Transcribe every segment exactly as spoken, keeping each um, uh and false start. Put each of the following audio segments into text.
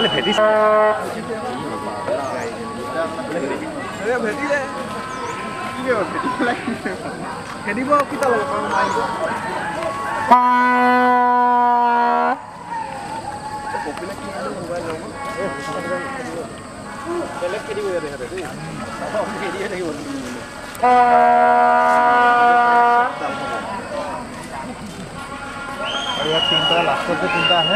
এনে ভেটি এ ভেটি দে কি বে ভেটি লাগি খেদিব কিটা লব কাম মাৰিব কপিলা কি আনো মোবাইল লব এ বেলেগ খেদিব দে দেখতে দেই বাবা খেদিয়ে থাকিব और यार तीन तरह लास्ट पे तीनटा है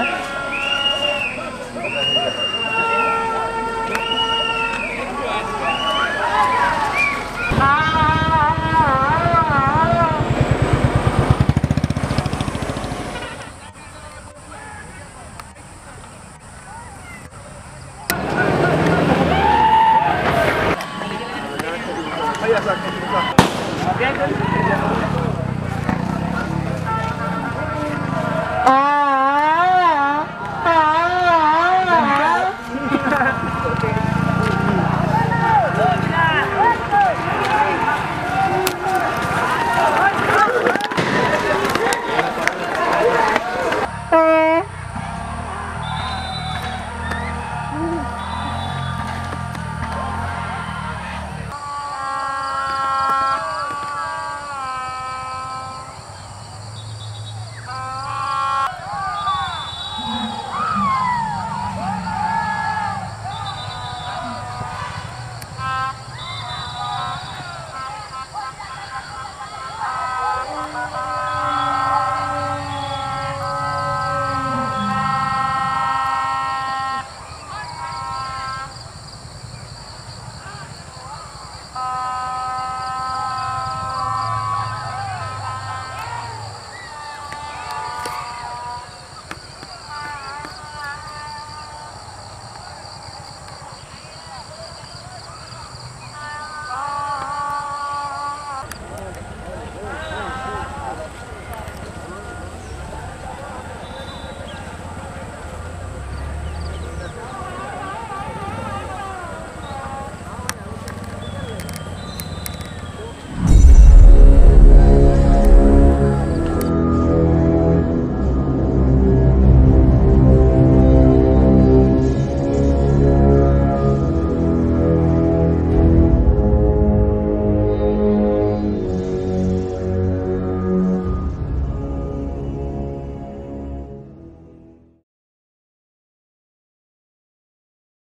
Ayo, Sak.